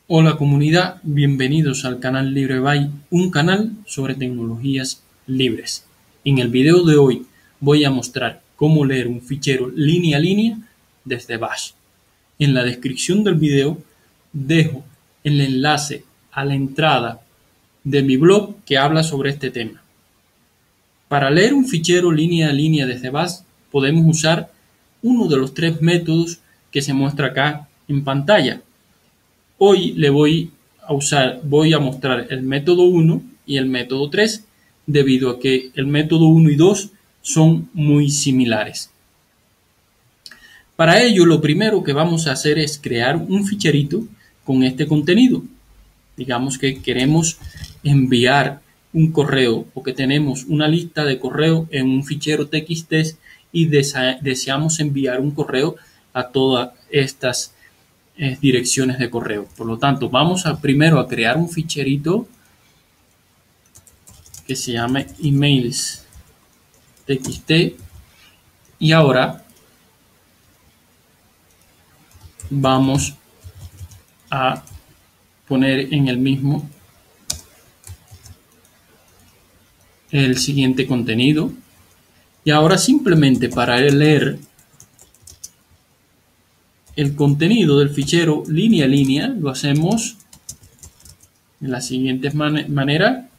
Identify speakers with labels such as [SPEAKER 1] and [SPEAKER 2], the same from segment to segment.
[SPEAKER 1] Hola comunidad, bienvenidos al canal LibreBay, un canal sobre tecnologías libres. En el video de hoy voy a mostrar cómo leer un fichero línea a línea desde Bash. En la descripción del video dejo el enlace a la entrada de mi blog que habla sobre este tema. Para leer un fichero línea a línea desde Bash podemos usar uno de los tres métodos que se muestra acá en pantalla. Hoy voy a mostrar el método 1 y el método 3, debido a que el método 1 y 2 son muy similares. Para ello, lo primero que vamos a hacer es crear un ficherito con este contenido. Digamos que queremos enviar un correo o que tenemos una lista de correo en un fichero TXT y deseamos enviar un correo a todas estas direcciones de correo. Por lo tanto, vamos primero a crear un ficherito que se llame emails txt y ahora vamos a poner en el mismo el siguiente contenido y ahora simplemente para leer el contenido del fichero línea a línea lo hacemos de la siguiente manera.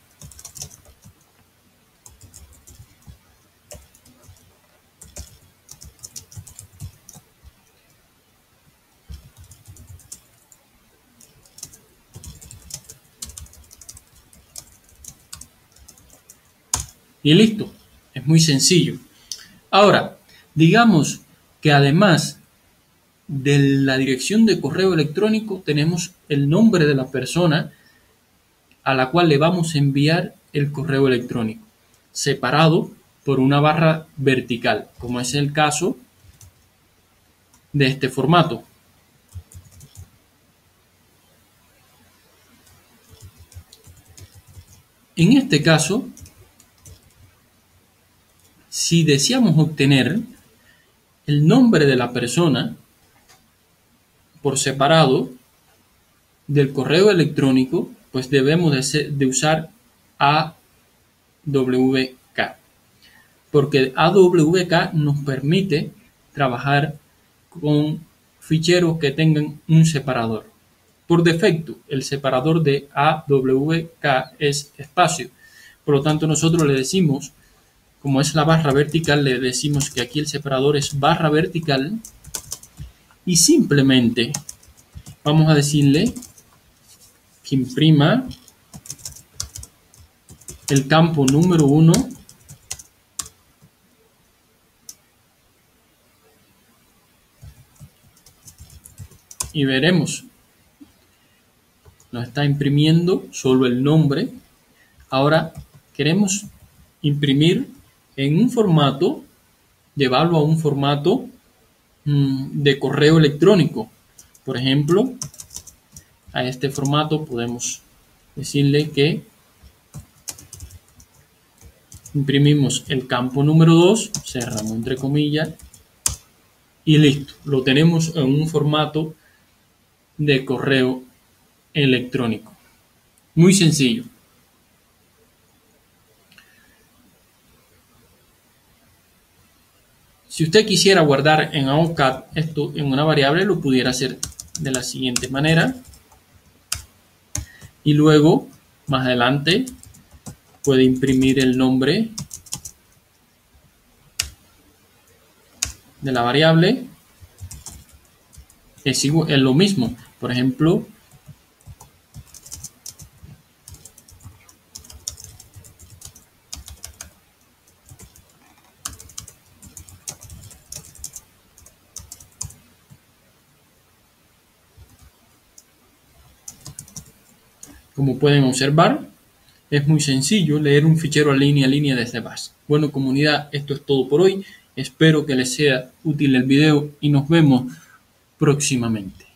[SPEAKER 1] Y listo, es muy sencillo. Ahora, digamos que además de la dirección de correo electrónico tenemos el nombre de la persona a la cual le vamos a enviar el correo electrónico, separado por una barra vertical, como es el caso de este formato. En este caso, si deseamos obtener el nombre de la persona por separado del correo electrónico, pues debemos de usar AWK, porque AWK nos permite trabajar con ficheros que tengan un separador. Por defecto, el separador de AWK es espacio. Por lo tanto, nosotros le decimos, como es la barra vertical, le decimos que aquí el separador es barra vertical y simplemente vamos a decirle que imprima el campo número 1 y veremos, nos está imprimiendo solo el nombre. Ahora queremos imprimir en un formato, llevarlo a un formato de correo electrónico. Por ejemplo, a este formato podemos decirle que imprimimos el campo número 2, cerramos entre comillas y listo, lo tenemos en un formato de correo electrónico. Muy sencillo. Si usted quisiera guardar en AutoCAD esto en una variable, lo pudiera hacer de la siguiente manera. Y luego, más adelante, puede imprimir el nombre de la variable. Es lo mismo. Por ejemplo, como pueden observar, es muy sencillo leer un fichero línea a línea desde Bash. Bueno, comunidad, esto es todo por hoy. Espero que les sea útil el video y nos vemos próximamente.